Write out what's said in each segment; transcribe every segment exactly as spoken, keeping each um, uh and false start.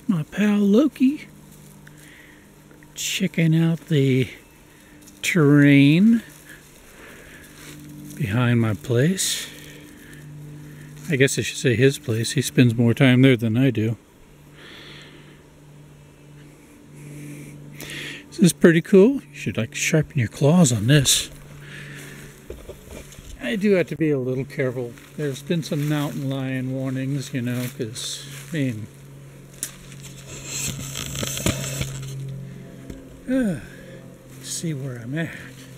It's my pal Loki, checking out the terrain behind my place. I guess I should say his place. He spends more time there than I do. This is pretty cool. You should like sharpen your claws on this. I do have to be a little careful. There's been some mountain lion warnings, you know, because, I mean, uh, let's see where I'm at.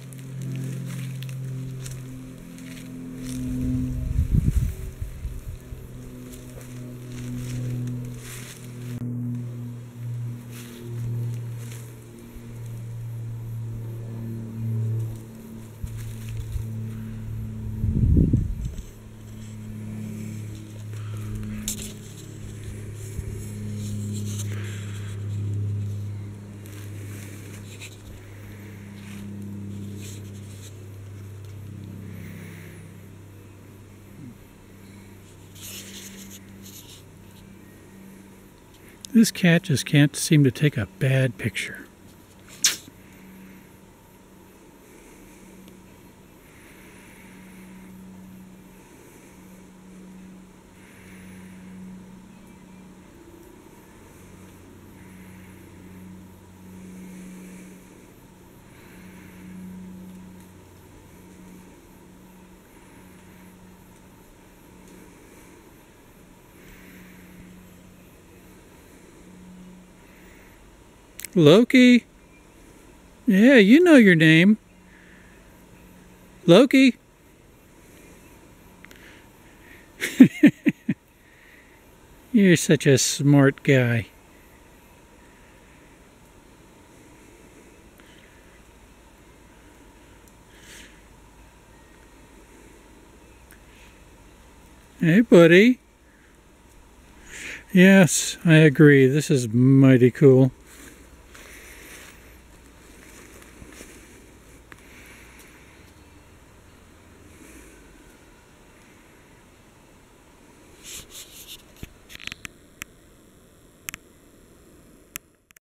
This cat just can't seem to take a bad picture. Loki? Yeah, you know your name. Loki? You're such a smart guy. Hey, buddy. Yes, I agree. This is mighty cool.